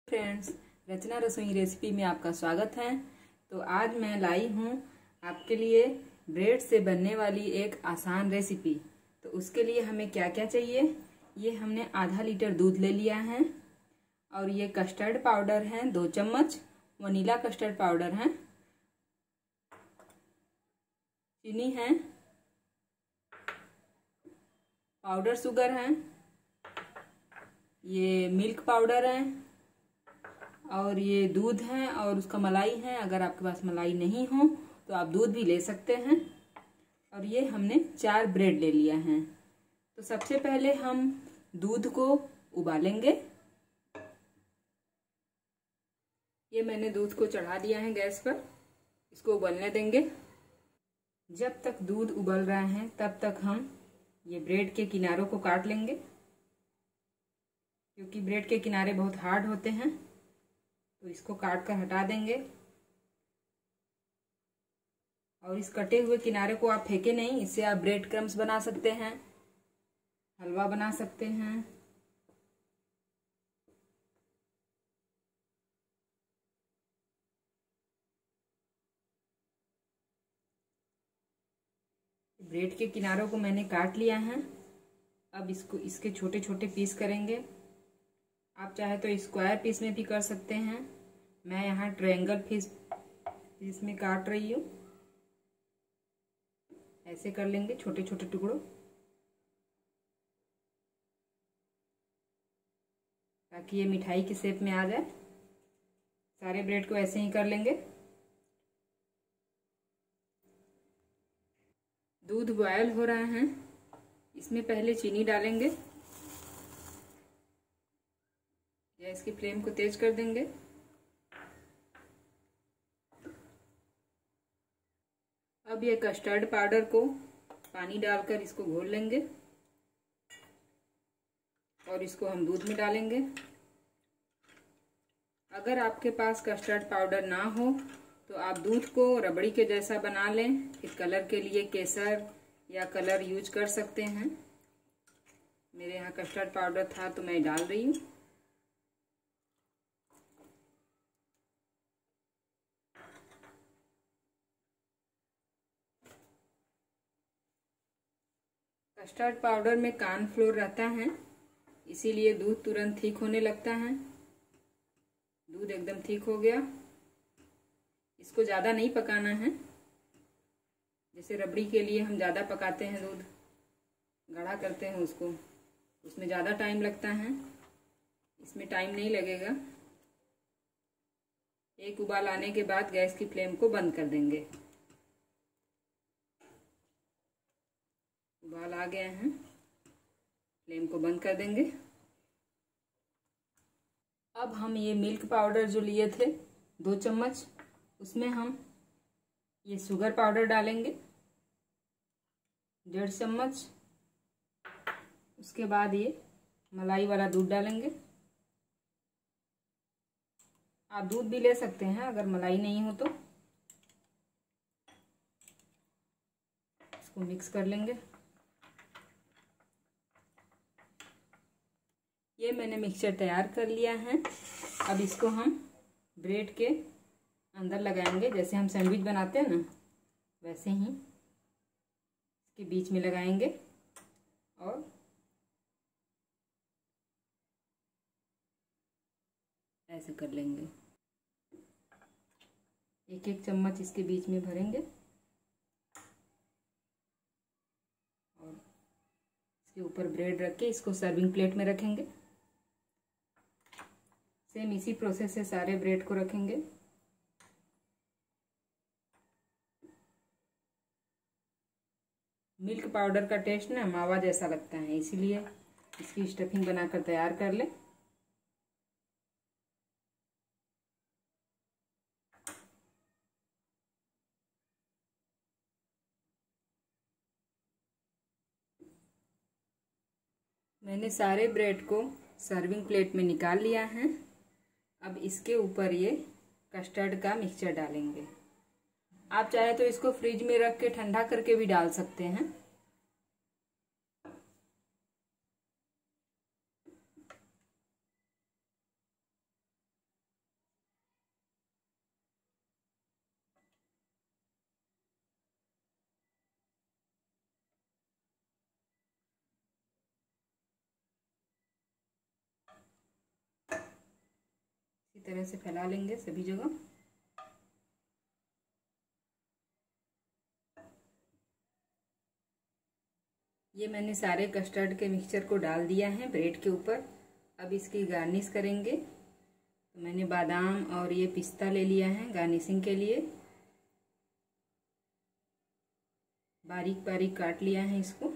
Friends, रचना रसोई recipe में आपका स्वागत है। तो आज मैं लाई हूँ आपके लिए ब्रेड से बनने वाली एक आसान रेसिपी। तो उसके लिए हमें क्या क्या चाहिए, ये हमने आधा लीटर दूध ले लिया है और ये कस्टर्ड पाउडर है 2 चम्मच, वनीला कस्टर्ड पाउडर है, चीनी है, पाउडर शुगर है, ये मिल्क पाउडर है और ये दूध है और उसका मलाई है। अगर आपके पास मलाई नहीं हो तो आप दूध भी ले सकते हैं। और ये हमने 4 ब्रेड ले लिया है। तो सबसे पहले हम दूध को उबालेंगे। ये मैंने दूध को चढ़ा दिया है गैस पर, इसको उबलने देंगे। जब तक दूध उबल रहा है तब तक हम ये ब्रेड के किनारों को काट लेंगे, क्योंकि ब्रेड के किनारे बहुत हार्ड होते हैं। तो इसको काट कर हटा देंगे। और इस कटे हुए किनारे को आप फेंके नहीं, इससे आप ब्रेड क्रम्स बना सकते हैं, हलवा बना सकते हैं। ब्रेड के किनारों को मैंने काट लिया है। अब इसको इसके छोटे छोटे पीस करेंगे। आप चाहे तो स्क्वायर पीस में भी कर सकते हैं। मैं यहाँ ट्रायंगल पीस में काट रही हूँ। ऐसे कर लेंगे छोटे छोटे टुकड़ों, ताकि ये मिठाई की शेप में आ जाए। सारे ब्रेड को ऐसे ही कर लेंगे। दूध बॉयल हो रहा है, इसमें पहले चीनी डालेंगे। गैस की फ्लेम को तेज कर देंगे। अब ये कस्टर्ड पाउडर को पानी डालकर इसको घोल लेंगे और इसको हम दूध में डालेंगे। अगर आपके पास कस्टर्ड पाउडर ना हो तो आप दूध को रबड़ी के जैसा बना लें। फिर कलर के लिए केसर या कलर यूज कर सकते हैं। मेरे यहाँ कस्टर्ड पाउडर था तो मैं डाल रही हूँ। कस्टर्ड पाउडर में कॉर्नफ्लोर रहता है, इसीलिए दूध तुरंत ठीक होने लगता है। दूध एकदम ठीक हो गया। इसको ज़्यादा नहीं पकाना है। जैसे रबड़ी के लिए हम ज़्यादा पकाते हैं, दूध गाढ़ा करते हैं उसको, उसमें ज़्यादा टाइम लगता है। इसमें टाइम नहीं लगेगा। एक उबाल आने के बाद गैस की फ्लेम को बंद कर देंगे। उबाल आ गए हैं, फ्लेम को बंद कर देंगे। अब हम ये मिल्क पाउडर जो लिए थे 2 चम्मच, उसमें हम ये शुगर पाउडर डालेंगे 1.5 चम्मच। उसके बाद ये मलाई वाला दूध डालेंगे। आप दूध भी ले सकते हैं अगर मलाई नहीं हो तो। इसको मिक्स कर लेंगे। ये मैंने मिक्सचर तैयार कर लिया है। अब इसको हम ब्रेड के अंदर लगाएंगे। जैसे हम सैंडविच बनाते हैं ना, वैसे ही इसके बीच में लगाएंगे और ऐसे कर लेंगे। एक एक चम्मच इसके बीच में भरेंगे और इसके ऊपर ब्रेड रख के इसको सर्विंग प्लेट में रखेंगे। सेम इसी प्रोसेस से सारे ब्रेड को रखेंगे। मिल्क पाउडर का टेस्ट ना मावा जैसा लगता है, इसीलिए इसकी स्टफिंग बनाकर तैयार कर लें। मैंने सारे ब्रेड को सर्विंग प्लेट में निकाल लिया है। अब इसके ऊपर ये कस्टर्ड का मिक्सचर डालेंगे। आप चाहे तो इसको फ्रिज में रख के ठंडा करके भी डाल सकते हैं। इसी तरह से फैला लेंगे सभी जगह। ये मैंने सारे कस्टर्ड के मिक्सचर को डाल दिया है ब्रेड के ऊपर। अब इसकी गार्निश करेंगे। तो मैंने बादाम और ये पिस्ता ले लिया है गार्निशिंग के लिए। बारीक बारीक काट लिया है इसको।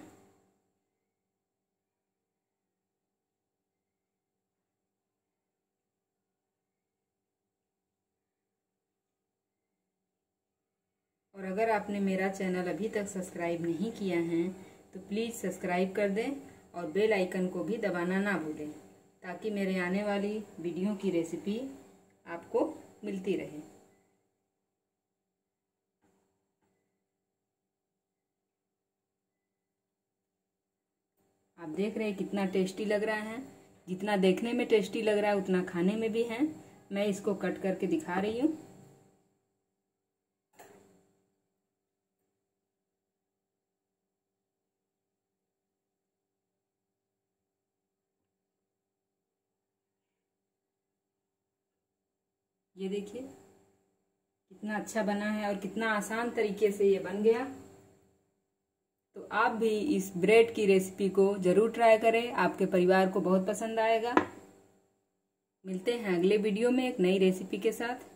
और अगर आपने मेरा चैनल अभी तक सब्सक्राइब नहीं किया है तो प्लीज़ सब्सक्राइब कर दें और बेल आइकन को भी दबाना ना भूलें, ताकि मेरे आने वाली वीडियो की रेसिपी आपको मिलती रहे। आप देख रहे हैं कितना टेस्टी लग रहा है। जितना देखने में टेस्टी लग रहा है उतना खाने में भी है। मैं इसको कट करके दिखा रही हूँ। ये देखिए कितना अच्छा बना है और कितना आसान तरीके से ये बन गया। तो आप भी इस ब्रेड की रेसिपी को ज़रूर ट्राई करें, आपके परिवार को बहुत पसंद आएगा। मिलते हैं अगले वीडियो में एक नई रेसिपी के साथ।